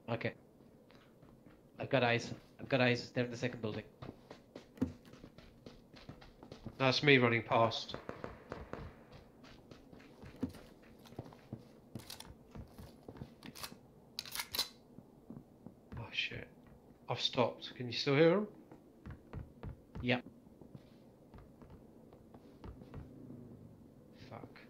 Okay. I've got eyes. I've got eyes. They're in the second building. That's me running past. Oh shit. I've stopped. Can you still hear them? Yep. Fuck.